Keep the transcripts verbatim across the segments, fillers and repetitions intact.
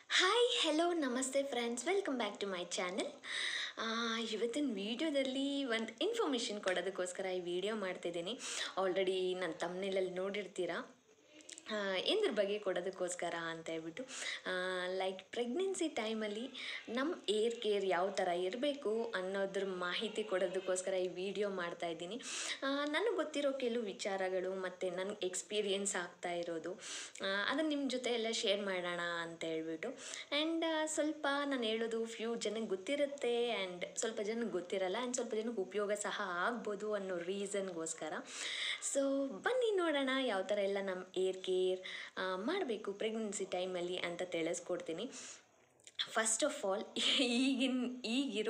Hi hello ನಮಸ್ತೆ friends, welcome back to my channel. ಇವತ್ತಿನ ವೀಡಿಯೋದಲ್ಲಿ ಒಂದು ಇನ್ಫಾರ್ಮೇಷನ್ ಕೊಡೋದಕ್ಕೋಸ್ಕರ ಈ ವಿಡಿಯೋ ಮಾಡ್ತಿದ್ದೀನಿ. ಆಲ್ರೆಡಿ ನನ್ನ ತಮ್ಮನೇಲಲ್ಲಿ ನೋಡಿರ್ತೀರಾ. ಎಂದ್ರ ಬಗ್ಗೆ ಕೊಡೋದಕ್ಕೋಸ್ಕರ ಅಂತ ಹೇಳ್ಬಿಟ್ಟು ಲೈಕ್ ಪ್ರೆಗ್ನೆನ್ಸಿ ಟೈಮಲ್ಲಿ ನಮ್ಮ ಏರ್ ಕೇರ್ ಯಾವ ಥರ ಇರಬೇಕು ಅನ್ನೋದ್ರ ಮಾಹಿತಿ ಕೊಡೋದಕ್ಕೋಸ್ಕರ ಈ ವಿಡಿಯೋ ಮಾಡ್ತಾಯಿದ್ದೀನಿ. ನನಗೆ ಗೊತ್ತಿರೋ ಕೆಲವು ವಿಚಾರಗಳು ಮತ್ತು ನನಗೆ ಎಕ್ಸ್ಪೀರಿಯೆನ್ಸ್ ಆಗ್ತಾ ಇರೋದು ಅದನ್ನು ನಿಮ್ಮ ಜೊತೆ ಎಲ್ಲ ಶೇರ್ ಮಾಡೋಣ ಅಂತ ಹೇಳ್ಬಿಟ್ಟು. ಆ್ಯಂಡ್ ಸ್ವಲ್ಪ ನಾನು ಹೇಳೋದು ಫ್ಯೂ ಜನಕ್ಕೆ ಗೊತ್ತಿರುತ್ತೆ ಆ್ಯಂಡ್ ಸ್ವಲ್ಪ ಜನಕ್ಕೆ ಗೊತ್ತಿರಲ್ಲ ಆ್ಯಂಡ್ ಸ್ವಲ್ಪ ಜನಕ್ಕೆ ಉಪಯೋಗ ಸಹ ಆಗ್ಬೋದು ಅನ್ನೋ ರೀಸನ್ಗೋಸ್ಕರ. ಸೊ ಬನ್ನಿ ನೋಡೋಣ ಯಾವ ಥರ ಎಲ್ಲ ನಮ್ಮ ಏರ್ ಕೇರ್ ಮಾಡಬೇಕು ಪ್ರೆಗ್ನೆನ್ಸಿ ಟೈಮಲ್ಲಿ ಅಂತ ತಿಳಿಸ್ಕೊಡ್ತೀನಿ. ಫಸ್ಟ್ ಆಫ್ ಆಲ್, ಈಗಿನ ಈಗಿರೋ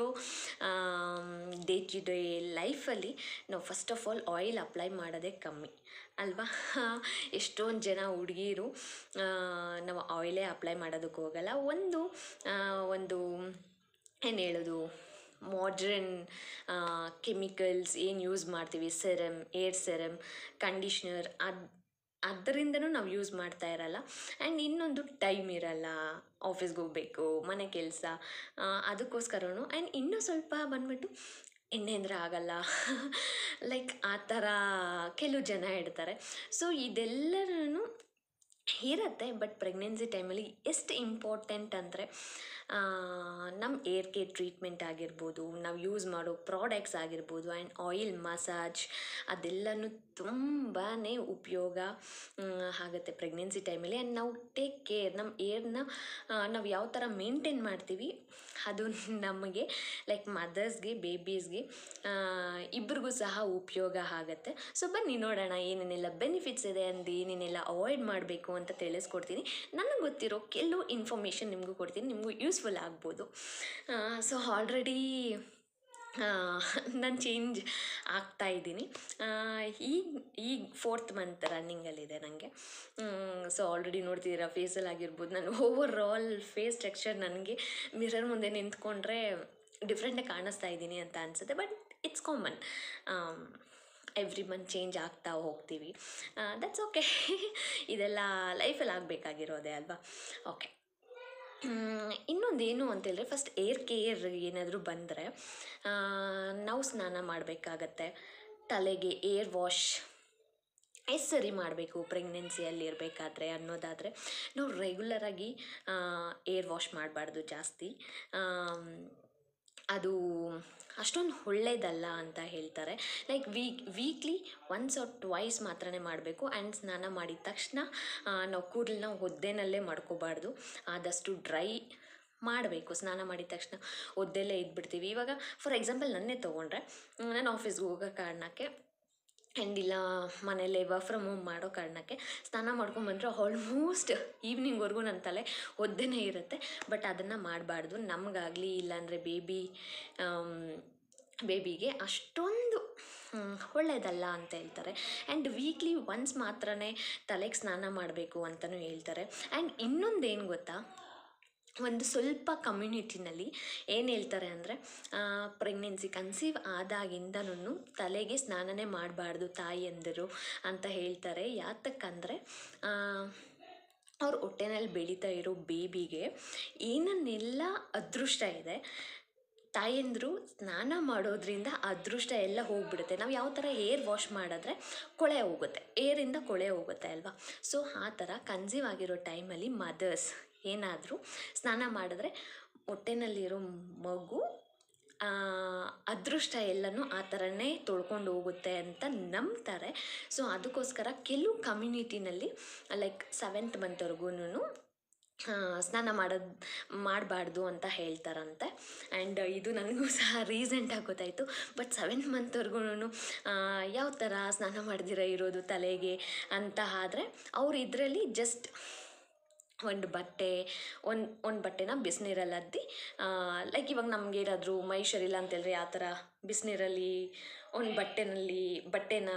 ಡೇ ಟು ಡೇ ಲೈಫಲ್ಲಿ ನಾವು first of all oil apply ಮಾಡೋದೇ ಕಮ್ಮಿ ಅಲ್ವಾ. ಎಷ್ಟೊಂದು ಜನ ಹುಡುಗಿರು ನಾವು ಆಯಿಲೇ ಅಪ್ಲೈ ಮಾಡೋದಕ್ಕೆ ಹೋಗಲ್ಲ. ಒಂದು ಒಂದು ಏನು ಹೇಳೋದು, ಮಾಡ್ರನ್ ಕೆಮಿಕಲ್ಸ್ ಏನು ಯೂಸ್ ಮಾಡ್ತೀವಿ, ಸೆರಮ್, ಏರ್ ಸೆರಮ್, ಕಂಡೀಷ್ನರ್, ಅದು ಅದರಿಂದನೂ ನಾವು ಯೂಸ್ ಮಾಡ್ತಾ ಇರಲ್ಲ. ಆ್ಯಂಡ್ ಇನ್ನೊಂದು ಟೈಮ್ ಇರಲ್ಲ, ಆಫೀಸ್ಗೆ ಹೋಗಬೇಕು, ಮನೆ ಕೆಲಸ, ಅದಕ್ಕೋಸ್ಕರನೂ. ಆ್ಯಂಡ್ ಇನ್ನೂ ಸ್ವಲ್ಪ ಬಂದ್ಬಿಟ್ಟು ಎಣ್ಣೆ ಅಂದರೆ ಆಗಲ್ಲ ಲೈಕ್ ಆ ಥರ ಕೆಲವು ಜನ ಇಡ್ತಾರೆ. ಸೊ ಇದೆಲ್ಲರೂ ಇರುತ್ತೆ. ಬಟ್ ಪ್ರೆಗ್ನೆನ್ಸಿ ಟೈಮಲ್ಲಿ ಎಷ್ಟು ಇಂಪಾರ್ಟೆಂಟ್ ಅಂದರೆ ನಮ್ಮ ಏರ್ ಕೇರ್ ಟ್ರೀಟ್ಮೆಂಟ್ ಆಗಿರ್ಬೋದು, ನಾವು ಯೂಸ್ ಮಾಡೋ ಪ್ರಾಡಕ್ಟ್ಸ್ ಆಗಿರ್ಬೋದು, ಆ್ಯಂಡ್ ಆಯಿಲ್ ಮಸಾಜ್ ಅದೆಲ್ಲನೂ ತುಂಬಾ ಉಪಯೋಗ ಆಗುತ್ತೆ ಪ್ರೆಗ್ನೆನ್ಸಿ ಟೈಮಲ್ಲಿ. ಆ್ಯಂಡ್ ನಾವು ಟೇಕ್ ಕೇರ್, ನಮ್ಮ ಏರ್ನ ನಾವು ಯಾವ ಥರ ಮೇಂಟೈನ್ ಮಾಡ್ತೀವಿ ಅದು ನಮಗೆ ಲೈಕ್ ಮದರ್ಸ್ಗೆ, ಬೇಬೀಸ್ಗೆ ಇಬ್ರಿಗೂ ಸಹ ಉಪಯೋಗ ಆಗುತ್ತೆ. ಸೊ ಬನ್ನಿ ನೋಡೋಣ ಏನೇನೆಲ್ಲ ಬೆನಿಫಿಟ್ಸ್ ಇದೆ ಅಂದು ಏನೇನೆಲ್ಲ ಅವಾಯ್ಡ್ ಮಾಡಬೇಕು ಅಂತ ತಿಳಿಸ್ಕೊಡ್ತೀನಿ. ನನಗೆ ಗೊತ್ತಿರೋ ಕೆಲವು ಇನ್ಫಾರ್ಮೇಷನ್ ನಿಮಗೂ ಕೊಡ್ತೀನಿ, ನಿಮಗೂ ಯೂಸ್ಫುಲ್ ಆಗ್ಬೋದು. ಸೊ ಆಲ್ರೆಡಿ ನಾನು ಚೇಂಜ್ ಆಗ್ತಾಯಿದ್ದೀನಿ. ಈಗ ಈಗ ಫೋರ್ತ್ ಮಂತ್ ರನ್ನಿಂಗಲ್ಲಿದೆ ನನಗೆ. ಸೊ ಆಲ್ರೆಡಿ ನೋಡ್ತಿದ್ದೀರಾ ಫೇಸಲ್ಲಿ ಆಗಿರ್ಬೋದು, ನಾನು ಓವರ್ ಆಲ್ ಫೇಸ್ ಟೆಕ್ಸ್ಚರ್ ನನಗೆ ಮಿರರ್ ಮುಂದೆ ನಿಂತ್ಕೊಂಡ್ರೆ ಡಿಫ್ರೆಂಟಾಗಿ ಕಾಣಿಸ್ತಾ ಇದ್ದೀನಿ ಅಂತ ಅನಿಸುತ್ತೆ. But it's common, every month change ಆಗ್ತಾ ಹೋಗ್ತೀವಿ. ದಟ್ಸ್ ಓಕೆ ಇದೆಲ್ಲ ಲೈಫಲ್ಲಿ ಆಗಬೇಕಾಗಿರೋದೆ ಅಲ್ವಾ. ಓಕೆ, ಇನ್ನೊಂದೇನು ಅಂತೇಳಿದ್ರೆ, ಫಸ್ಟ್ ಏರ್ ಕೇರ್ ಏನಾದರೂ ಬಂದರೆ ನಾವು ಸ್ನಾನ ಮಾಡಬೇಕಾಗತ್ತೆ. ತಲೆಗೆ ಏರ್ ವಾಶ್ ಎಷ್ಟು ಸರಿ ಮಾಡಬೇಕು ಪ್ರೆಗ್ನೆನ್ಸಿಯಲ್ಲಿ ಇರಬೇಕಾದ್ರೆ ಅನ್ನೋದಾದರೆ, ನಾವು ರೆಗ್ಯುಲರಾಗಿ ಏರ್ ವಾಶ್ ಮಾಡಬಾರ್ದು ಜಾಸ್ತಿ. ಅದು ಅಷ್ಟೊಂದು ಒಳ್ಳೆಯದಲ್ಲ ಅಂತ ಹೇಳ್ತಾರೆ. Like week weekly once or twice ಮಾತ್ರನೇ ಮಾಡಬೇಕು. ಆ್ಯಂಡ್ ಸ್ನಾನ ಮಾಡಿದ ತಕ್ಷಣ ನಾವು ಕೂದಲನ್ನ ಒದ್ದೆನಲ್ಲೇ ಮಾಡ್ಕೋಬಾರ್ದು, ಆದಷ್ಟು ಡ್ರೈ ಮಾಡಬೇಕು. ಸ್ನಾನ ಮಾಡಿದ ತಕ್ಷಣ ಒದ್ದೆಲ್ಲೇ ಇದ್ಬಿಡ್ತೀವಿ. ಇವಾಗ ಫಾರ್ ಎಕ್ಸಾಂಪಲ್ ನನ್ನೇ ತೊಗೊಂಡ್ರೆ, ನಾನು ಆಫೀಸ್ಗೆ ಹೋಗೋ ಕಾರಣಕ್ಕೆ ಆ್ಯಂಡ್ ಇಲ್ಲ ಮನೇಲಿ ವರ್ಕ್ ಫ್ರಮ್ ಹೋಮ್ ಮಾಡೋ ಕಾರಣಕ್ಕೆ ಸ್ನಾನ ಮಾಡ್ಕೊಂಬಂದರೆ ಆಲ್ಮೋಸ್ಟ್ ಈವ್ನಿಂಗ್ವರೆಗೂ ನನ್ನ ತಲೆ ಒದ್ದೆನೇ ಇರುತ್ತೆ. ಬಟ್ ಅದನ್ನು ಮಾಡಬಾರ್ದು, ನಮಗಾಗಲಿ ಇಲ್ಲಾಂದರೆ ಬೇಬಿ ಬೇಬಿಗೆ ಅಷ್ಟೊಂದು ಒಳ್ಳೆಯದಲ್ಲ ಅಂತ ಹೇಳ್ತಾರೆ. ಆ್ಯಂಡ್ ವೀಕ್ಲಿ ಒನ್ಸ್ ಮಾತ್ರನೇ ತಲೆಗೆ ಸ್ನಾನ ಮಾಡಬೇಕು ಅಂತಲೂ ಹೇಳ್ತಾರೆ. ಆ್ಯಂಡ್ ಇನ್ನೊಂದೇನು ಗೊತ್ತಾ, ಒಂದು ಸ್ವಲ್ಪ ಕಮ್ಯುನಿಟಿನಲ್ಲಿ ಏನು ಹೇಳ್ತಾರೆ ಅಂದರೆ, ಪ್ರೆಗ್ನೆನ್ಸಿ ಕನ್ಸೀವ್ ಆದಾಗಿಂದನೂ ತಲೆಗೆ ಸ್ನಾನನೇ ಮಾಡಬಾರ್ದು ತಾಯಿಯಂದಿರು ಅಂತ ಹೇಳ್ತಾರೆ. ಯಾತಕ್ಕಂದರೆ ಅವ್ರ ಹೊಟ್ಟೆನಲ್ಲಿ ಬೆಳೀತಾ ಇರೋ ಬೇಬಿಗೆ ಏನನ್ನೆಲ್ಲ ಅದೃಷ್ಟ ಇದೆ, ತಾಯಂದಿರು ಸ್ನಾನ ಮಾಡೋದ್ರಿಂದ ಅದೃಷ್ಟ ಎಲ್ಲ ಹೋಗ್ಬಿಡುತ್ತೆ. ನಾವು ಯಾವ ಥರ ಏರ್ ವಾಶ್ ಮಾಡಿದ್ರೆ ಕೊಳೆ ಹೋಗುತ್ತೆ, ಏರಿಂದ ಕೊಳೆ ಹೋಗುತ್ತೆ ಅಲ್ವಾ. ಸೊ ಆ ಥರ ಕನ್ಸೀವ್ ಆಗಿರೋ ಟೈಮಲ್ಲಿ ಮದರ್ಸ್ ಏನಾದರೂ ಸ್ನಾನ ಮಾಡಿದ್ರೆ ಹೊಟ್ಟೆನಲ್ಲಿರೋ ಮಗು ಅದೃಷ್ಟ ಎಲ್ಲನೂ ಆ ಥರನೇ ತೊಳ್ಕೊಂಡು ಹೋಗುತ್ತೆ ಅಂತ ನಂಬ್ತಾರೆ. ಸೊ ಅದಕ್ಕೋಸ್ಕರ ಕೆಲವು ಕಮ್ಯುನಿಟಿನಲ್ಲಿ ಲೈಕ್ ಸೆವೆಂತ್ ಮಂತ್ವರೆಗೂ ಸ್ನಾನ ಮಾಡೋದು ಮಾಡಬಾರ್ದು ಅಂತ ಹೇಳ್ತಾರಂತೆ. ಆ್ಯಂಡ್ ಇದು ನನಗೂ ಸಹ ರೀಸೆಂಟಾಗಿ ಗೊತ್ತಾಯಿತು. ಬಟ್ ಸೆವೆಂತ್ ಮಂತ್ವರೆಗೂ ಯಾವ ಥರ ಸ್ನಾನ ಮಾಡ್ದಿರ ಇರೋದು ತಲೆಗೆ ಅಂತ ಆದರೆ, ಅವ್ರು ಇದರಲ್ಲಿ ಜಸ್ಟ್ ಒಂದು ಬಟ್ಟೆ ಒಂದು ಒಂದು ಬಟ್ಟೆನ ಬಿಸಿನೀರಲ್ಲಿ ಅದ್ದಿ, ಲೈಕ್ ಇವಾಗ ನಮ್ಗೆ ಏನಾದರೂ ಮೈ ಸರಿಯಿಲ್ಲ ಅಂತೇಳಿದ್ರೆ ಆ ಥರ ಬಿಸಿನೀರಲ್ಲಿ ಒಂದು ಬಟ್ಟೆನಲ್ಲಿ ಬಟ್ಟೆನ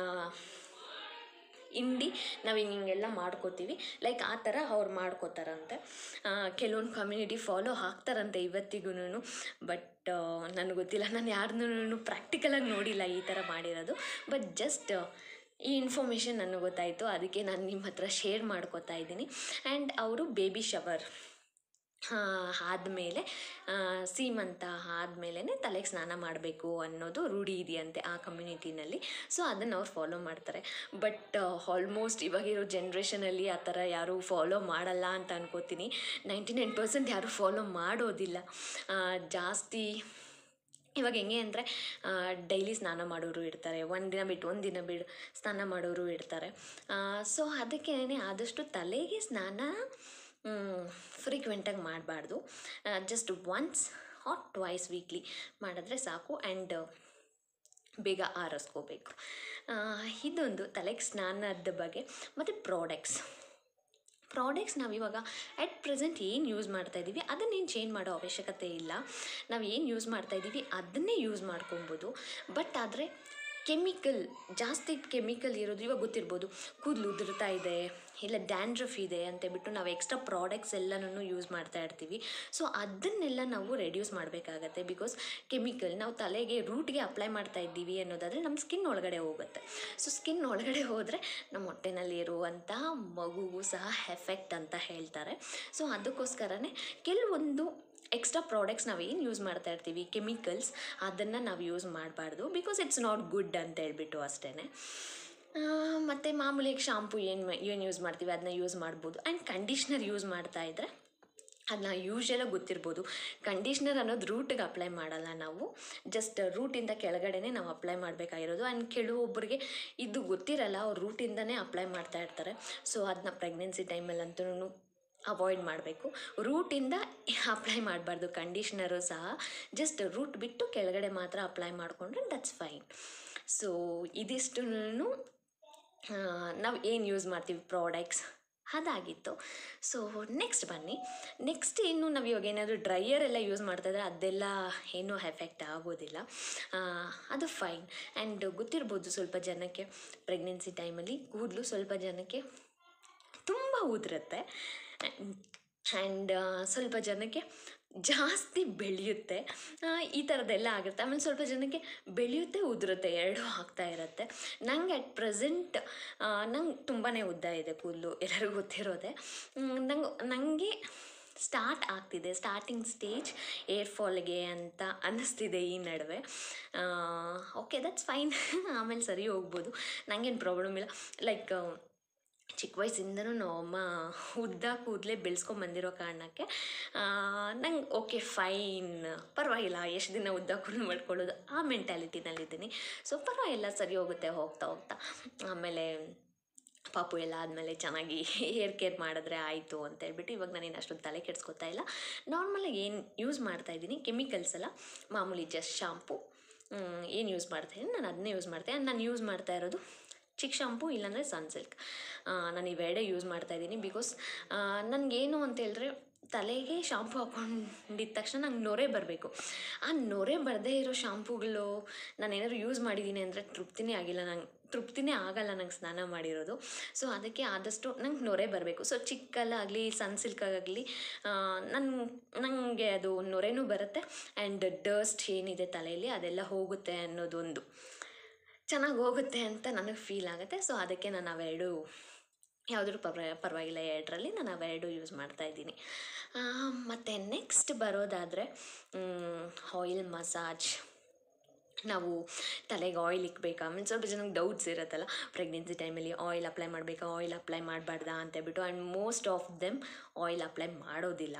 ಹಿಂಡಿ ನಾವು ಹಿಂಗೆ ಹಿಂಗೆಲ್ಲ ಮಾಡ್ಕೋತೀವಿ, ಲೈಕ್ ಆ ಥರ ಅವ್ರು ಮಾಡ್ಕೋತಾರಂತೆ. ಕೆಲವೊಂದು ಕಮ್ಯುನಿಟಿ ಫಾಲೋ ಆಗ್ತಾರಂತೆ ಇವತ್ತಿಗೂ. ಬಟ್ ನನಗೆ ಗೊತ್ತಿಲ್ಲ, ನಾನು ಯಾರನ್ನೂ ಪ್ರಾಕ್ಟಿಕಲಾಗಿ ನೋಡಿಲ್ಲ ಈ ಥರ ಮಾಡಿರೋದು. ಬಟ್ ಜಸ್ಟ್ ಈ ಇನ್ಫಾರ್ಮೇಷನ್ ನನಗೆ ಗೊತ್ತಾಯಿತು, ಅದಕ್ಕೆ ನಾನು ನಿಮ್ಮ ಹತ್ರ ಶೇರ್ ಮಾಡ್ಕೋತಾ ಇದ್ದೀನಿ. ಆ್ಯಂಡ್ ಅವರು ಬೇಬಿ ಶವರ್ ಆದಮೇಲೆ ಸೀಮಂತ ಆದಮೇಲೆ ತಲೆಗೆ ಸ್ನಾನ ಮಾಡಬೇಕು ಅನ್ನೋದು ರೂಢಿ ಇದೆಯಂತೆ ಆ ಕಮ್ಯುನಿಟಿನಲ್ಲಿ. ಸೊ ಅದನ್ನು ಅವ್ರು ಫಾಲೋ ಮಾಡ್ತಾರೆ. ಬಟ್ ಆಲ್ಮೋಸ್ಟ್ ಇವಾಗಿರೋ ಜನ್ರೇಷನಲ್ಲಿ ಆ ಥರ ಯಾರೂ ಫಾಲೋ ಮಾಡಲ್ಲ ಅಂತ ಅನ್ಕೋತೀನಿ. ನೈಂಟಿ ನೈನ್ ಪರ್ಸೆಂಟ್ ಯಾರೂ ಫಾಲೋ ಮಾಡೋದಿಲ್ಲ. ಜಾಸ್ತಿ ಇವಾಗ ಹೆಂಗೆ ಅಂದರೆ ಡೈಲಿ ಸ್ನಾನ ಮಾಡೋರು ಇರ್ತಾರೆ, ಒಂದು ದಿನ ಬಿಟ್ಟು ಒಂದು ದಿನ ಬಿಡು ಸ್ನಾನ ಮಾಡೋರು ಇರ್ತಾರೆ. ಸೊ ಅದಕ್ಕೇ ಆದಷ್ಟು ತಲೆಗೆ ಸ್ನಾನ ಫ್ರೀಕ್ವೆಂಟಾಗಿ ಮಾಡಬಾರ್ದು. Just once or twice weekly ಮಾಡಿದ್ರೆ ಸಾಕು. ಆ್ಯಂಡ್ ಬೇಗ ಆರಿಸ್ಕೋಬೇಕು. ಇದೊಂದು ತಲೆಗೆ ಸ್ನಾನದ ಬಗ್ಗೆ. ಮತ್ತು ಪ್ರಾಡಕ್ಟ್ಸ್ ಪ್ರಾಡಕ್ಟ್ಸ್ ನಾವಿವಾಗ ಎಟ್ ಪ್ರೆಸೆಂಟ್ ಏನು ಯೂಸ್ ಮಾಡ್ತಾಯಿದ್ದೀವಿ ಅದನ್ನೇನು ಚೇಂಜ್ ಮಾಡೋ ಅವಶ್ಯಕತೆ ಇಲ್ಲ. ನಾವು ಏನು ಯೂಸ್ ಮಾಡ್ತಾಯಿದ್ದೀವಿ ಅದನ್ನೇ ಯೂಸ್ ಮಾಡ್ಕೊಬೋದು. ಬಟ್ ಆದರೆ ಕೆಮಿಕಲ್ ಜಾಸ್ತಿ ಕೆಮಿಕಲ್ ಇರೋದು ಇವಾಗ ಗೊತ್ತಿರ್ಬೋದು, ಕೂದಲು ಉದುರ್ತಾ ಇದೆ, ಇಲ್ಲ ಡ್ಯಾಂಡ್ರಫ್ ಇದೆ ಅಂತೇಳ್ಬಿಟ್ಟು ನಾವು ಎಕ್ಸ್ಟ್ರಾ ಪ್ರಾಡಕ್ಟ್ಸ್ ಎಲ್ಲನೂ ಯೂಸ್ ಮಾಡ್ತಾ ಇರ್ತೀವಿ. ಸೊ ಅದನ್ನೆಲ್ಲ ನಾವು ರೆಡ್ಯೂಸ್ ಮಾಡಬೇಕಾಗತ್ತೆ. ಬಿಕಾಸ್ ಕೆಮಿಕಲ್ ನಾವು ತಲೆಗೆ ರೂಟ್ಗೆ ಅಪ್ಲೈ ಮಾಡ್ತಾ ಇದ್ದೀವಿ ಅನ್ನೋದಾದರೆ ನಮ್ಮ ಸ್ಕಿನ್ ಒಳಗಡೆ ಹೋಗುತ್ತೆ. ಸೊ ಸ್ಕಿನ್ ಒಳಗಡೆ ಹೋದರೆ ನಮ್ಮ ಹೊಟ್ಟೆನಲ್ಲಿ ಇರುವಂಥ ಮಗುಗೂ ಸಹ ಎಫೆಕ್ಟ್ ಅಂತ ಹೇಳ್ತಾರೆ. ಸೊ ಅದಕ್ಕೋಸ್ಕರನೇ ಕೆಲವೊಂದು ಎಕ್ಸ್ಟ್ರಾ ಪ್ರಾಡಕ್ಟ್ಸ್ ನಾವು ಏನು ಯೂಸ್ ಮಾಡ್ತಾ ಇರ್ತೀವಿ ಕೆಮಿಕಲ್ಸ್, ಅದನ್ನು ನಾವು ಯೂಸ್ ಮಾಡಬಾರ್ದು. ಬಿಕಾಸ್ ಇಟ್ಸ್ ನಾಟ್ ಗುಡ್ ಅಂತ ಹೇಳ್ಬಿಟ್ಟು ಅಷ್ಟೇ. ಮತ್ತು ಮಾಮೂಲಿಯಾಗಿ ಶಾಂಪು ಏನು ಏನು ಯೂಸ್ ಮಾಡ್ತೀವಿ ಅದನ್ನ ಯೂಸ್ ಮಾಡ್ಬೋದು. ಆ್ಯಂಡ್ ಕಂಡೀಷ್ನರ್ ಯೂಸ್ ಮಾಡ್ತಾ ಇದ್ದರೆ ಅದನ್ನ ಯೂಶ್ವಲಾಗಿ ಗೊತ್ತಿರ್ಬೋದು, ಕಂಡೀಷ್ನರ್ ಅನ್ನೋದು ರೂಟಿಗೆ ಅಪ್ಲೈ ಮಾಡಲ್ಲ ನಾವು, ಜಸ್ಟ್ ರೂಟಿಂದ ಕೆಳಗಡೆನೇ ನಾವು ಅಪ್ಲೈ ಮಾಡಬೇಕಾಗಿರೋದು. ಆ್ಯಂಡ್ ಕೆಲವೊಬ್ಬರಿಗೆ ಇದು ಗೊತ್ತಿರಲ್ಲ, ಅವ್ರು ರೂಟಿಂದನೇ ಅಪ್ಲೈ ಮಾಡ್ತಾ ಇರ್ತಾರೆ. ಸೊ ಅದನ್ನ ಪ್ರೆಗ್ನೆನ್ಸಿ ಟೈಮಲ್ಲಂತೂ ಅವಾಯ್ಡ್ ಮಾಡಬೇಕು. ರೂಟಿಂದ ಅಪ್ಲೈ ಮಾಡಬಾರ್ದು ಕಂಡೀಷ್ನರು ಸಹ. ಜಸ್ಟ್ ರೂಟ್ ಬಿಟ್ಟು ಕೆಳಗಡೆ ಮಾತ್ರ ಅಪ್ಲೈ ಮಾಡಿಕೊಂಡ್ರೆ ದಟ್ಸ್ ಫೈನ್. ಸೊ ಇದಿಷ್ಟು ನಾವು ಏನು ಯೂಸ್ ಮಾಡ್ತೀವಿ ಪ್ರಾಡಕ್ಟ್ಸ್ ಅದಾಗಿತ್ತು. ಸೊ ನೆಕ್ಸ್ಟ್ ಬನ್ನಿ. ನೆಕ್ಸ್ಟ್ ಏನು ನಾವು ಇವಾಗ ಏನಾದರೂ ಡ್ರೈಯರ್ ಎಲ್ಲ ಯೂಸ್ ಮಾಡ್ತಾಯಿದ್ರೆ ಅದೆಲ್ಲ ಏನೂ ಎಫೆಕ್ಟ್ ಆಗೋದಿಲ್ಲ, ಅದು ಫೈನ್. ಆ್ಯಂಡ್ ಗೊತ್ತಿರ್ಬೋದು ಸ್ವಲ್ಪ ಜನಕ್ಕೆ ಪ್ರೆಗ್ನೆನ್ಸಿ ಟೈಮಲ್ಲಿ ಕೂದಲು ಸ್ವಲ್ಪ ಜನಕ್ಕೆ ತುಂಬ ಉದುರುತ್ತೆ. ಆ್ಯಂಡ್ ಸ್ವಲ್ಪ ಜನಕ್ಕೆ ಜಾಸ್ತಿ ಬೆಳೆಯುತ್ತೆ. ಈ ಥರದ್ದೆಲ್ಲ ಆಗುತ್ತೆ. ಆಮೇಲೆ ಸ್ವಲ್ಪ ಜನಕ್ಕೆ ಬೆಳೆಯುತ್ತೆ ಉದುರುತ್ತೆ, ಎರಡೂ ಆಗ್ತಾ ಇರುತ್ತೆ. ನಂಗೆ ಅಟ್ ಪ್ರೆಸೆಂಟ್ ನಂಗೆ ತುಂಬಾ ಉದ್ದ ಇದೆ ಕೂದಲು, ಎಲ್ಲರಿಗೂ ಗೊತ್ತಿರೋದೆ. ನಂಗೆ ನನಗೆ ಸ್ಟಾರ್ಟ್ ಆಗ್ತಿದೆ, ಸ್ಟಾರ್ಟಿಂಗ್ ಸ್ಟೇಜ್ ಏರ್ ಫಾಲ್ಗೆ ಅಂತ ಅನ್ನಿಸ್ತಿದೆ ಈ ನಡುವೆ. ಓಕೆ ದಟ್ಸ್ ಫೈನ್, ಆಮೇಲೆ ಸರಿ ಹೋಗ್ಬೋದು, ನನಗೇನು ಪ್ರಾಬ್ಲಮ್ ಇಲ್ಲ. ಲೈಕ್ ಚಿಕ್ಕ ವಯಸ್ಸಿಂದನೂ ನಮ್ಮಮ್ಮ ಉದ್ದ ಕೂದಲೇ ಬೆಳೆಸ್ಕೊಂಬಂದಿರೋ ಕಾರಣಕ್ಕೆ ನಂಗೆ ಓಕೆ ಫೈನ್, ಪರವಾಗಿಲ್ಲ, ಎಷ್ಟು ದಿನ ಉದ್ದ ಕೂದಲು ಮಾಡ್ಕೊಳ್ಳೋದು ಆ ಮೆಂಟ್ಯಾಲಿಟಿನಲ್ಲಿದ್ದೀನಿ. ಸೊ ಪರವಾಗಿಲ್ಲ, ಸರಿ ಹೋಗುತ್ತೆ ಹೋಗ್ತಾ ಹೋಗ್ತಾ. ಆಮೇಲೆ ಪಾಪು ಎಲ್ಲ ಆದಮೇಲೆ ಚೆನ್ನಾಗಿ ಹೇರ್ ಕೇರ್ ಮಾಡಿದ್ರೆ ಆಯಿತು ಅಂತ ಹೇಳ್ಬಿಟ್ಟು ಇವಾಗ ನಾನೇನು ಅಷ್ಟೊಂದು ತಲೆ ಕೆಡಿಸ್ಕೊತಾ ಇಲ್ಲ. ನಾರ್ಮಲಾಗಿ ಏನು ಯೂಸ್ ಮಾಡ್ತಾಯಿದ್ದೀನಿ ಕೆಮಿಕಲ್ಸ್ ಎಲ್ಲ ಮಾಮೂಲಿ ಜಸ್ಟ್ ಶಾಂಪು ಏನು ಯೂಸ್ ಮಾಡ್ತಾಯಿದ್ದೀನಿ ನಾನು ಅದನ್ನೇ ಯೂಸ್ ಮಾಡ್ತೀನಿ. ನಾನು ಯೂಸ್ ಮಾಡ್ತಾ ಇರೋದು ಚಿಕ್ ಶಾಂಪು ಇಲ್ಲಾಂದರೆ ಸನ್ಸಿಲ್ಕ್. ನಾನು ಇವೆರಡೇ ಯೂಸ್ ಮಾಡ್ತಾಯಿದ್ದೀನಿ. ಬಿಕಾಸ್ ನನಗೇನು ಅಂತ ಹೇಳಿದ್ರೆ ತಲೆಗೆ ಶಾಂಪು ಹಾಕ್ಕೊಂಡಿದ್ದ ತಕ್ಷಣ ನಂಗೆ ನೊರೆ ಬರಬೇಕು. ಆ ನೊರೆ ಬರದೇ ಇರೋ ಶಾಂಪುಗಳು ನಾನೇನಾದ್ರು ಯೂಸ್ ಮಾಡಿದ್ದೀನಿ ಅಂದರೆ ತೃಪ್ತಿನೇ ಆಗಿಲ್ಲ, ನಂಗೆ ತೃಪ್ತಿನೇ ಆಗಲ್ಲ ನಂಗೆ ಸ್ನಾನ ಮಾಡಿರೋದು. ಸೊ ಅದಕ್ಕೆ ಆದಷ್ಟು ನಂಗೆ ನೊರೆ ಬರಬೇಕು. ಸೊ ಚಿಕ್ಕಲ್ಲಾಗಲಿ ಸನ್ಸಿಲ್ಕಾಗಲಿ ನನ್ನ ನನಗೆ ಅದು ನೊರೆನೂ ಬರುತ್ತೆ. ಆ್ಯಂಡ್ ಡಸ್ಟ್ ಏನಿದೆ ತಲೆಯಲ್ಲಿ ಅದೆಲ್ಲ ಹೋಗುತ್ತೆ ಅನ್ನೋದೊಂದು ಚೆನ್ನಾಗಿ ಹೋಗುತ್ತೆ ಅಂತ ನನಗೆ ಫೀಲ್ ಆಗುತ್ತೆ. ಸೊ ಅದಕ್ಕೆ ನಾನು ಅವೆರಡು ಯಾವುದ್ರೂ ಪರ್ವ ಪರವಾಗಿಲ್ಲ ಎರಡರಲ್ಲಿ ನಾನು ಅವೆರಡು ಯೂಸ್ ಮಾಡ್ತಾಯಿದ್ದೀನಿ. ಮತ್ತು ನೆಕ್ಸ್ಟ್ ಬರೋದಾದರೆ ಆಯಿಲ್ ಮಸಾಜ್. ನಾವು ತಲೆಗೆ ಆಯಿಲ್ ಇಕ್ಬೇಕಾ, ಆಮೇಲೆ ಸ್ವಲ್ಪ ಜನಕ್ಕೆ ಡೌಟ್ಸ್ ಇರುತ್ತಲ್ಲ ಪ್ರೆಗ್ನೆನ್ಸಿ ಟೈಮಲ್ಲಿ ಆಯಿಲ್ ಅಪ್ಲೈ ಮಾಡಬೇಕಾ, ಆಯಿಲ್ ಅಪ್ಲೈ ಮಾಡಬಾರ್ದಾ ಅಂತೇಳ್ಬಿಟ್ಟು. And most of them oil apply ಮಾಡೋದಿಲ್ಲ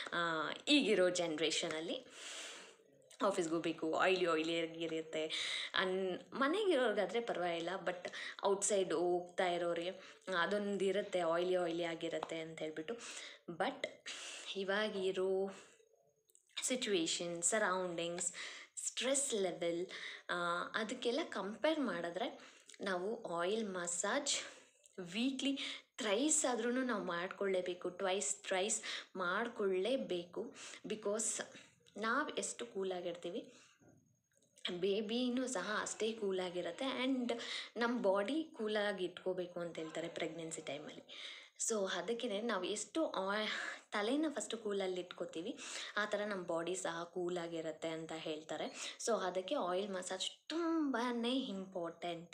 ಈಗಿರೋ ಜನ್ರೇಷನಲ್ಲಿ. ಆಫೀಸ್ಗೆ ಹೋಗಬೇಕು, ಆಯಿಲಿ ಆಯಿಲಿ ಇರುತ್ತೆ. ಅನ್ ಮನೆಗಿರೋರ್ಗಾದರೆ ಪರವಾಗಿಲ್ಲ, ಬಟ್ ಔಟ್ಸೈಡ್ ಹೋಗ್ತಾ ಇರೋರಿಗೆ ಅದೊಂದು ಇರುತ್ತೆ, ಆಯಿಲಿ ಆಯಿಲಿ ಆಗಿರುತ್ತೆ ಅಂತ ಹೇಳ್ಬಿಟ್ಟು. ಬಟ್ ಇವಾಗಿರೋ ಸಿಚುವೇಶನ್, ಸರೌಂಡಿಂಗ್ಸ್, ಸ್ಟ್ರೆಸ್ ಲೆವೆಲ್ ಅದಕ್ಕೆಲ್ಲ ಕಂಪೇರ್ ಮಾಡಿದ್ರೆ ನಾವು ಆಯಿಲ್ ಮಸಾಜ್ ವೀಕ್ಲಿ ಥ್ರೈಸ್ ಆದ್ರೂ ನಾವು ಮಾಡಿಕೊಳ್ಳೇಬೇಕು, ಟ್ವೈಸ್ ಥ್ರೈಸ್ ಮಾಡಿಕೊಳ್ಳೇಬೇಕು. ಬಿಕಾಸ್ ನಾವು ಎಷ್ಟು ಕೂಲಾಗಿರ್ತೀವಿ ಬೇಬಿನೂ ಸಹ ಅಷ್ಟೇ ಕೂಲಾಗಿರುತ್ತೆ. ಆ್ಯಂಡ್ ನಮ್ಮ ಬಾಡಿ ಕೂಲಾಗಿ ಇಟ್ಕೋಬೇಕು ಅಂತ ಹೇಳ್ತಾರೆ ಪ್ರೆಗ್ನೆನ್ಸಿ ಟೈಮಲ್ಲಿ. ಸೊ ಅದಕ್ಕೆ ನಾವು ಎಷ್ಟು ಆಯ್ ತಲೆನ ಫಸ್ಟು ಕೂಲಲ್ಲಿ ಇಟ್ಕೋತೀವಿ ಆ ಥರ ನಮ್ಮ ಬಾಡಿ ಸಹ ಕೂಲಾಗಿರುತ್ತೆ ಅಂತ ಹೇಳ್ತಾರೆ. ಸೊ ಅದಕ್ಕೆ ಆಯಿಲ್ ಮಸಾಜ್ ತುಂಬಾ ಇಂಪಾರ್ಟೆಂಟ್.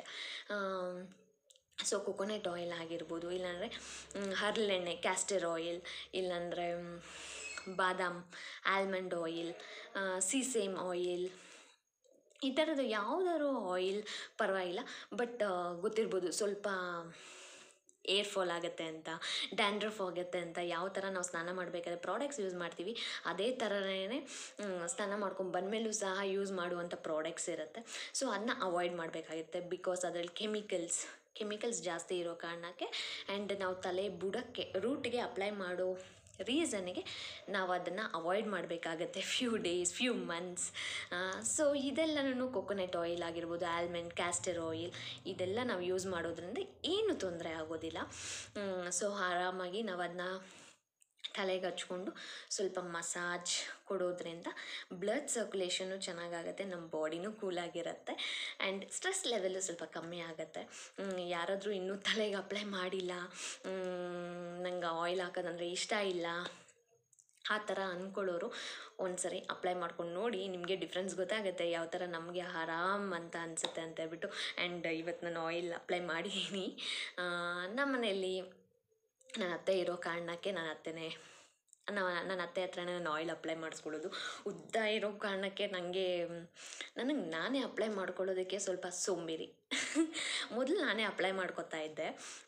ಸೊ ಕೊಕೊನೆಟ್ ಆಯಿಲ್ ಆಗಿರ್ಬೋದು, ಇಲ್ಲಾಂದರೆ ಹರಳೆಣ್ಣೆ ಕ್ಯಾಸ್ಟರ್ ಆಯಿಲ್, ಇಲ್ಲಾಂದರೆ ಬಾದಾಮ್, ಆಲ್ಮಂಡ್ ಆಯಿಲ್, ಸೀಸೇಮ್ ಆಯಿಲ್, ಈ ಥರದ್ದು ಯಾವುದಾದ್ರು ಆಯಿಲ್ ಪರವಾಗಿಲ್ಲ. ಬಟ್ ಗೊತ್ತಿರ್ಬೋದು ಸ್ವಲ್ಪ ಏರ್ ಫಾಲ್ ಆಗುತ್ತೆ ಅಂತ, ಡ್ಯಾಂಡ್ರಫ್ ಆಗುತ್ತೆ ಅಂತ, ಯಾವ ಥರ ನಾವು ಸ್ನಾನ ಮಾಡಬೇಕಾದ್ರೆ ಪ್ರಾಡಕ್ಟ್ಸ್ ಯೂಸ್ ಮಾಡ್ತೀವಿ ಅದೇ ಥರನೇ ಸ್ನಾನ ಮಾಡ್ಕೊಂಡು ಬಂದಮೇಲೂ ಸಹ ಯೂಸ್ ಮಾಡುವಂಥ ಪ್ರಾಡಕ್ಟ್ಸ್ ಇರುತ್ತೆ. ಸೊ ಅದನ್ನ ಅವಾಯ್ಡ್ ಮಾಡಬೇಕಾಗುತ್ತೆ. ಬಿಕಾಸ್ ಅದರಲ್ಲಿ ಕೆಮಿಕಲ್ಸ್ ಕೆಮಿಕಲ್ಸ್ ಜಾಸ್ತಿ ಇರೋ ಕಾರಣಕ್ಕೆ ಆ್ಯಂಡ್ ನಾವು ತಲೆ ಬುಡಕ್ಕೆ ರೂಟ್ಗೆ ಅಪ್ಲೈ ಮಾಡೋ ರೀಸನ್ನಿಗೆ ನಾವು ಅದನ್ನು ಅವಾಯ್ಡ್ ಮಾಡಬೇಕಾಗತ್ತೆ few days few months. So ಇದೆಲ್ಲನೂ ಕೊಕೊನೆಟ್ ಆಯಿಲ್ ಆಗಿರ್ಬೋದು, ಆಲ್ಮಂಡ್, ಕ್ಯಾಸ್ಟರ್ ಆಯಿಲ್, ಇದೆಲ್ಲ ನಾವು ಯೂಸ್ ಮಾಡೋದ್ರಿಂದ ಏನು ತೊಂದರೆ ಆಗೋದಿಲ್ಲ. ಸೊ ಆರಾಮಾಗಿ ನಾವು ಅದನ್ನ ತಲೆಗೆ ಹಚ್ಕೊಂಡು ಸ್ವಲ್ಪ ಮಸಾಜ್ ಕೊಡೋದ್ರಿಂದ ಬ್ಲಡ್ ಸರ್ಕ್ಯುಲೇಷನ್ನು ಚೆನ್ನಾಗಾಗುತ್ತೆ, ನಮ್ಮ ಬಾಡಿನೂ ಕೂಲಾಗಿರುತ್ತೆ ಆ್ಯಂಡ್ ಸ್ಟ್ರೆಸ್ ಲೆವೆಲ್ಲು ಸ್ವಲ್ಪ ಕಮ್ಮಿ ಆಗುತ್ತೆ. ಯಾರಾದರೂ ಇನ್ನೂ ತಲೆಗೆ ಅಪ್ಲೈ ಮಾಡಿಲ್ಲ, ನಂಗೆ ಆಯಿಲ್ ಹಾಕೋದಂದರೆ ಇಷ್ಟ ಇಲ್ಲ ಆ ಥರ ಅಂದ್ಕೊಳ್ಳೋರು ಒಂದ್ಸರಿ ಅಪ್ಲೈ ಮಾಡ್ಕೊಂಡು ನೋಡಿ, ನಿಮಗೆ ಡಿಫ್ರೆನ್ಸ್ ಗೊತ್ತಾಗುತ್ತೆ ಯಾವ ಥರ ನಮಗೆ ಆರಾಮ್ ಅಂತ ಅನಿಸುತ್ತೆ ಅಂತ ಹೇಳ್ಬಿಟ್ಟು. ಆ್ಯಂಡ್ ಇವತ್ತು ನಾನು ಆಯಿಲ್ ಅಪ್ಲೈ ಮಾಡಿದ್ದೀನಿ. ನಮ್ಮ ಮನೆಯಲ್ಲಿ ನನ್ನ ಅತ್ತೆ ಇರೋ ಕಾರಣಕ್ಕೆ ನನ್ನ ಅತ್ತೆನೇ ನಮ್ಮ ನನ್ನ ಅತ್ತೆ ಹತ್ರನೇ ನಾನು ಆಯಿಲ್ ಅಪ್ಲೈ ಮಾಡಿಸ್ಕೊಳ್ಳೋದು. ಉದ್ದ ಇರೋ ಕಾರಣಕ್ಕೆ ನನಗೆ ನನಗೆ ನಾನೇ ಅಪ್ಲೈ ಮಾಡ್ಕೊಳ್ಳೋದಕ್ಕೆ ಸ್ವಲ್ಪ ಸೋಂಬೇರಿ. ಮೊದಲು ನಾನೇ ಅಪ್ಲೈ ಮಾಡ್ಕೊತಾ ಇದ್ದೆ.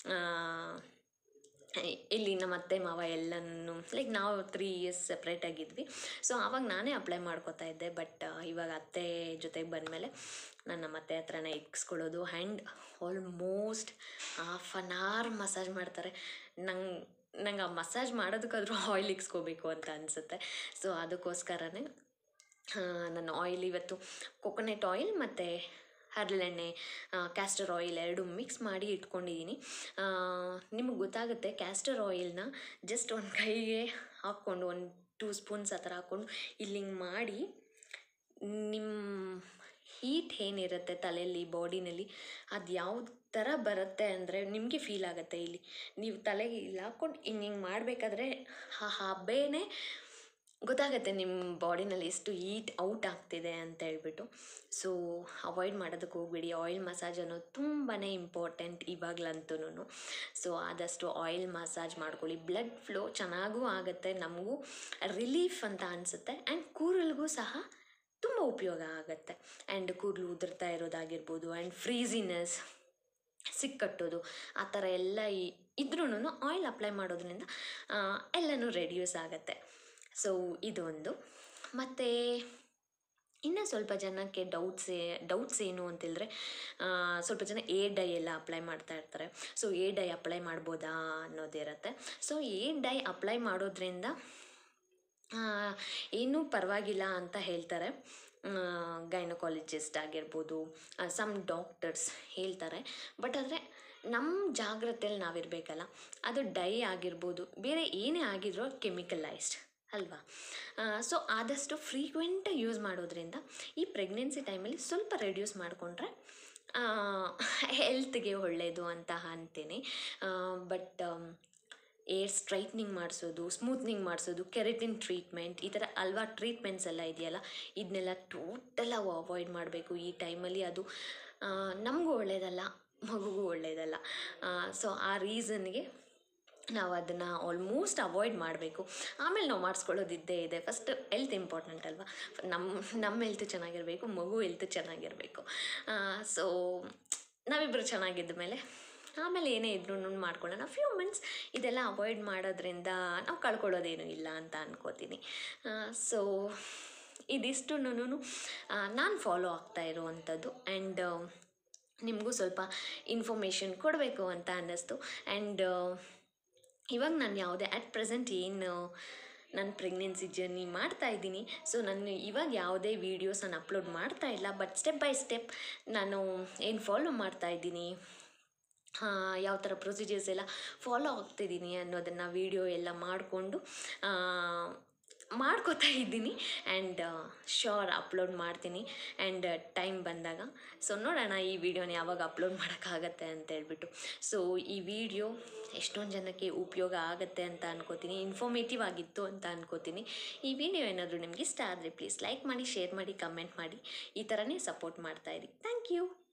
ಇಲ್ಲಿ ನಮ್ಮ ಅತ್ತೆ ಮಾವ ಎಲ್ಲನೂ ಲೈಕ್ ನಾವು ತ್ರೀ ಇಯರ್ಸ್ ಸಪ್ರೇಟಾಗಿದ್ವಿ. ಸೊ ಆವಾಗ ನಾನೇ ಅಪ್ಲೈ ಮಾಡ್ಕೊತಾ ಇದ್ದೆ. ಬಟ್ ಇವಾಗ ಅತ್ತೆ ಜೊತೆಗೆ ಬಂದಮೇಲೆ ನಾನು ನಮ್ಮ ಅತ್ತೆ ಹತ್ರನೇ ಇಕ್ಸ್ಕೊಳ್ಳೋದು. And almost half an hour massage ಮಾಡ್ತಾರೆ. ನಂಗೆ ನಂಗೆ ಆ ಮಸಾಜ್ ಮಾಡೋದಕ್ಕಾದ್ರೂ ಆಯಿಲ್ ಇಕ್ಸ್ಕೋಬೇಕು ಅಂತ ಅನಿಸುತ್ತೆ. ಸೊ ಅದಕ್ಕೋಸ್ಕರನೇ ನಾನು ಆಯಿಲ್ ಇವತ್ತು ಕೊಕೊನೆಟ್ ಆಯಿಲ್ ಮತ್ತು ಹರಳೆಣ್ಣೆ, ಕ್ಯಾಸ್ಟರ್ ಆಯಿಲ್ ಎರಡು ಮಿಕ್ಸ್ ಮಾಡಿ ಇಟ್ಕೊಂಡಿದ್ದೀನಿ. ನಿಮಗೆ ಗೊತ್ತಾಗುತ್ತೆ ಕ್ಯಾಸ್ಟರ್ ಆಯಿಲ್ನ ಜಸ್ಟ್ ಒಂದು ಕೈಗೆ ಹಾಕ್ಕೊಂಡು ಒಂದು ಟೂ ಸ್ಪೂನ್ಸ್ ಆ ಥರ ಹಾಕ್ಕೊಂಡು ಇಲ್ಲಿಂಗೆ ಮಾಡಿ ನಿಮ್ಮ ಹೀಟ್ ಏನಿರುತ್ತೆ ತಲೆಯಲ್ಲಿ ಬಾಡಿನಲ್ಲಿ ಅದು ಯಾವ ಥರ ಬರುತ್ತೆ ಅಂದರೆ ನಿಮಗೆ ಫೀಲ್ ಆಗುತ್ತೆ. ಇಲ್ಲಿ ನೀವು ತಲೆಗೆ ಇಲ್ಲಿ ಹಾಕ್ಕೊಂಡು ಹಿಂಗೆ ಹಿಂಗೆ ಮಾಡಬೇಕಾದ್ರೆ ಆ ಹಬೆನೇ ಗೊತ್ತಾಗುತ್ತೆ ನಿಮ್ಮ ಬಾಡಿನಲ್ಲಿ ಎಷ್ಟು ಹೀಟ್ ಔಟ್ ಆಗ್ತಿದೆ ಅಂತ ಹೇಳ್ಬಿಟ್ಟು. ಸೊ ಅವಾಯ್ಡ್ ಮಾಡೋದಕ್ಕೆ ಹೋಗ್ಬೇಡಿ. ಆಯಿಲ್ ಮಸಾಜ್ ಅನ್ನೋದು ತುಂಬಾ ಇಂಪಾರ್ಟೆಂಟ್ ಇವಾಗಲಂತೂ. ಸೊ ಆದಷ್ಟು ಆಯಿಲ್ ಮಸಾಜ್ ಮಾಡ್ಕೊಳ್ಳಿ. ಬ್ಲಡ್ ಫ್ಲೋ ಚೆನ್ನಾಗೂ ಆಗುತ್ತೆ, ನಮಗೂ ರಿಲೀಫ್ ಅಂತ ಅನಿಸುತ್ತೆ ಆ್ಯಂಡ್ ಕೂದಲಿಗೂ ಸಹ ತುಂಬ ಉಪಯೋಗ ಆಗುತ್ತೆ. ಆ್ಯಂಡ್ ಕೂದಲು ಉದುರ್ತಾ ಇರೋದಾಗಿರ್ಬೋದು ಆ್ಯಂಡ್ ಫ್ರೀಸಿನೆಸ್, ಸಿಕ್ಕಟ್ಟೋದು ಆ ಥರ ಎಲ್ಲ ಇದ್ರೂ ಆಯಿಲ್ ಅಪ್ಲೈ ಮಾಡೋದ್ರಿಂದ ಎಲ್ಲನೂ ರೆಡ್ಯೂಸ್ ಆಗುತ್ತೆ. ಸೊ ಇದೊಂದು. ಮತ್ತು ಇನ್ನು ಸ್ವಲ್ಪ ಜನಕ್ಕೆ ಡೌಟ್ಸ್ ಡೌಟ್ಸ್ ಏನು ಅಂತೇಳಿದ್ರೆ ಸ್ವಲ್ಪ ಜನ ಏರ್ ಡೈ ಎಲ್ಲ ಅಪ್ಲೈ ಮಾಡ್ತಾ ಇರ್ತಾರೆ. ಸೊ ಏರ್ ಡೈ ಅಪ್ಲೈ ಮಾಡ್ಬೋದಾ ಅನ್ನೋದಿರುತ್ತೆ. ಸೊ ಏರ್ ಡೈ ಅಪ್ಲೈ ಮಾಡೋದ್ರಿಂದ ಏನೂ ಪರವಾಗಿಲ್ಲ ಅಂತ ಹೇಳ್ತಾರೆ. ಗೈನಕಾಲಜಿಸ್ಟ್ ಆಗಿರ್ಬೋದು, ಸಮ್ ಡಾಕ್ಟರ್ಸ್ ಹೇಳ್ತಾರೆ. ಬಟ್ ಆದರೆ ನಮ್ಮ ಜಾಗ್ರತೆಯಲ್ಲಿ ನಾವಿರಬೇಕಲ್ಲ. ಅದು ಡೈ ಆಗಿರ್ಬೋದು, ಬೇರೆ ಏನೇ ಆಗಿದ್ರೂ ಕೆಮಿಕಲೈಸ್ಡ್ ಅಲ್ವಾ. ಸೊ ಆದಷ್ಟು ಫ್ರೀಕ್ವೆಂಟಾಗಿ ಯೂಸ್ ಮಾಡೋದ್ರಿಂದ ಈ ಪ್ರೆಗ್ನೆನ್ಸಿ ಟೈಮಲ್ಲಿ ಸ್ವಲ್ಪ ರೆಡ್ಯೂಸ್ ಮಾಡಿಕೊಂಡ್ರೆ ಹೆಲ್ತ್ಗೆ ಒಳ್ಳೆಯದು ಅಂತ ಅಂತೀನಿ. ಬಟ್ ಏರ್ ಸ್ಟ್ರೈಟ್ನಿಂಗ್ ಮಾಡಿಸೋದು, ಸ್ಮೂತ್ನಿಂಗ್ ಮಾಡಿಸೋದು, ಕೆರಟಿನ್ ಟ್ರೀಟ್ಮೆಂಟ್, ಈ ಥರ ಹಲ್ವಾರು ಟ್ರೀಟ್ಮೆಂಟ್ಸ್ ಎಲ್ಲ ಇದೆಯಲ್ಲ, ಇದನ್ನೆಲ್ಲ ಟೋಟಲ್ ಅವಾಯ್ಡ್ ಮಾಡಬೇಕು ಈ ಟೈಮಲ್ಲಿ. ಅದು ನಮಗೂ ಒಳ್ಳೆಯದಲ್ಲ, ಮಗುಗೂ ಒಳ್ಳೆಯದಲ್ಲ. ಸೊ ಆ ರೀಸನ್ಗೆ ನಾವು ಅದನ್ನು ಆಲ್ಮೋಸ್ಟ್ ಅವಾಯ್ಡ್ ಮಾಡಬೇಕು. ಆಮೇಲೆ ನಾವು ಮಾಡಿಸ್ಕೊಳ್ಳೋದಿದ್ದೇ ಇದೆ. ಫಸ್ಟ್ ಹೆಲ್ತ್ ಇಂಪಾರ್ಟೆಂಟ್ ಅಲ್ವಾ. ನಮ್ಮ ನಮ್ಮ ಹೆಲ್ತ್ ಚೆನ್ನಾಗಿರಬೇಕು, ಮಗು ಹೆಲ್ತ್ ಚೆನ್ನಾಗಿರಬೇಕು. ಸೊ ನಾವಿಬ್ಬರು ಚೆನ್ನಾಗಿದ್ದ ಮೇಲೆ ಆಮೇಲೆ ಏನೇ ಇದ್ರೂ ಮಾಡ್ಕೊಳ್ಳೋಣ. ಫ್ಯೂ ಮಂತ್ಸ್ ಇದೆಲ್ಲ ಅವಾಯ್ಡ್ ಮಾಡೋದ್ರಿಂದ ನಾವು ಕಳ್ಕೊಳ್ಳೋದೇನೂ ಇಲ್ಲ ಅಂತ ಅನ್ಕೋತೀನಿ. ಸೊ ಇದಿಷ್ಟು ನಾನು ಫಾಲೋ ಆಗ್ತಾ ಇರೋವಂಥದ್ದು. ಆ್ಯಂಡ್ ನಿಮಗೂ ಸ್ವಲ್ಪ ಇನ್ಫಾರ್ಮೇಷನ್ ಕೊಡಬೇಕು ಅಂತ ಅನ್ನಿಸ್ತು. ಆ್ಯಂಡ್ ಇವಾಗ ನಾನು ಯಾವುದೇ ಅಟ್ ಪ್ರೆಸೆಂಟ್ ಏನು ನಾನು ಪ್ರೆಗ್ನೆನ್ಸಿ ಜರ್ನಿ ಮಾಡ್ತಾ ಇದ್ದೀನಿ. ಸೊ ನಾನು ಇವಾಗ ಯಾವುದೇ ವೀಡಿಯೋಸ್ ನಾನು ಅಪ್ಲೋಡ್ ಮಾಡ್ತಾ ಇಲ್ಲ. ಬಟ್ ಸ್ಟೆಪ್ ಬೈ ಸ್ಟೆಪ್ ನಾನು ಏನು ಫಾಲೋ ಮಾಡ್ತಾ ಇದ್ದೀನಿ, ಯಾವ ಥರ ಪ್ರೊಸೀಜರ್ಸ್ ಎಲ್ಲ ಫಾಲೋ ಆಗ್ತಿದ್ದೀನಿ ಅನ್ನೋದನ್ನು ವೀಡಿಯೋ ಎಲ್ಲ ಮಾಡಿಕೊಂಡು ಮಾಡ್ಕೋತಾ ಇದ್ದೀನಿ. ಆ್ಯಂಡ್ ಶ್ಯೋರ್ ಅಪ್ಲೋಡ್ ಮಾಡ್ತೀನಿ ಆ್ಯಂಡ್ ಟೈಮ್ ಬಂದಾಗ. ಸೊ ನೋಡೋಣ ಈ ವಿಡಿಯೋನ ಯಾವಾಗ ಅಪ್ಲೋಡ್ ಮಾಡೋಕ್ಕಾಗತ್ತೆ ಅಂತ ಹೇಳ್ಬಿಟ್ಟು. ಸೊ ಈ ವಿಡಿಯೋ ಎಷ್ಟೊಂದು ಜನಕ್ಕೆ ಉಪಯೋಗ ಆಗುತ್ತೆ ಅಂತ ಅನ್ಕೋತೀನಿ, ಇನ್ಫಾರ್ಮೇಟಿವ್ ಆಗಿತ್ತು ಅಂತ ಅನ್ಕೋತೀನಿ. ಈ ವಿಡಿಯೋ ಏನಾದರೂ ನಿಮ್ಗೆ ಇಷ್ಟ ಆದರೆ ಪ್ಲೀಸ್ ಲೈಕ್ ಮಾಡಿ, ಶೇರ್ ಮಾಡಿ, ಕಮೆಂಟ್ ಮಾಡಿ. ಈ ಥರನೇ ಸಪೋರ್ಟ್ ಮಾಡ್ತಾಯಿರಿ. Thank you.